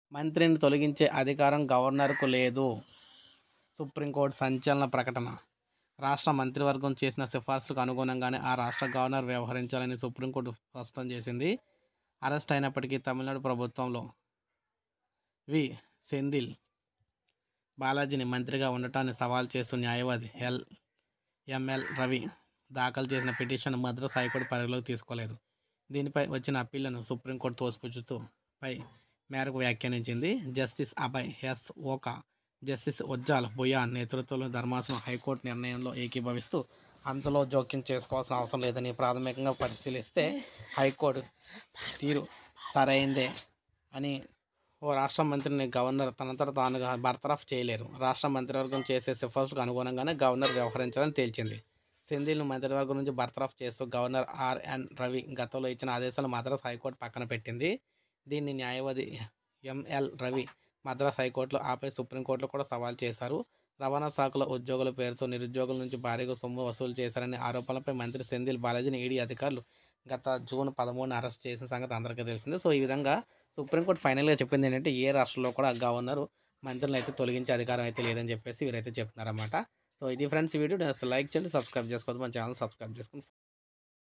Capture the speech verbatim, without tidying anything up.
మంత్రిని తొలగించే అధికారం గవర్నర్కు లేదు. సుప్రీంకోర్టు సంచలన ప్రకటన. రాష్ట్ర మంత్రివర్గం చేసిన సిఫార్సులకు అనుగుణంగానే ఆ రాష్ట్ర గవర్నర్ వ్యవహరించాలని సుప్రీంకోర్టు స్పష్టం చేసింది. అరెస్ట్ అయినప్పటికీ తమిళనాడు ప్రభుత్వంలో వి సెంధిల్ బాలాజీని మంత్రిగా ఉండటాన్ని సవాల్ చేస్తూ న్యాయవాది ఎల్ ఎంఎల్ రవి దాఖలు చేసిన పిటిషన్ మద్రాస్ హైకోర్టు పరిగణలోకి తీసుకోలేదు. దీనిపై వచ్చిన అప్పీళ్లను సుప్రీంకోర్టు తోసిపుచ్చుతూ పై మేరకు వ్యాఖ్యానించింది. Justice Abhay S Oka, justice Ujjal Bhuyan నేతృత్వంలోని ధర్మాసనం హైకోర్టు నిర్ణయంలో ఏకీభవిస్తూ అంతలో జోక్యం చేసుకోవాల్సిన అవసరం లేదని ప్రాథమికంగా పరిశీలిస్తే హైకోర్టు తీరు సరైందే అని ఓ రాష్ట్ర మంత్రిని గవర్నర్ తనంతట తానుగా బర్తరఫ్ చేయలేరు. రాష్ట్ర మంత్రివర్గం చేసే సిఫార్సులకు అనుగుణంగానే గవర్నర్ వ్యవహరించాలని తేల్చింది. సెంధిల్ను మంత్రివర్గం నుంచి బర్తరఫ్ చేస్తూ గవర్నర్ ఆర్ఎన్ రవి గతంలో ఇచ్చిన ఆదేశాలను మద్రాస్ హైకోర్టు పక్కన పెట్టింది. దీన్ని న్యాయవాది ఎంఎల్ రవి మద్రాస్ హైకోర్టులో ఆపై సుప్రీంకోర్టులో కూడా సవాల్ చేశారు. రవాణా శాఖలో ఉద్యోగుల పేరుతో నిరుద్యోగుల నుంచి భారీగా సొమ్ము వసూలు చేశారనే ఆరోపణలపై మంత్రి సెంధిల్ బాలాజీని ఈడీ అధికారులు గత జూన్ పదమూడున అరెస్ట్ చేసిన సంగతి అందరికీ తెలిసిందే. సో ఈ విధంగా సుప్రీంకోర్టు ఫైనల్గా చెప్పింది ఏంటంటే ఏ రాష్ట్రంలో కూడా గవర్నరు మంత్రులను అయితే తొలగించే అధికారం అయితే లేదని చెప్పేసి వీరైతే చెప్తున్నారన్నమాట. సో ఇది ఫ్రెండ్స్ ఈ వీడియో. లైక్ చేయండి, సబ్స్క్రైబ్ చేసుకోవద్దు, మన ఛానల్ సబ్స్క్రైబ్ చేసుకోండి.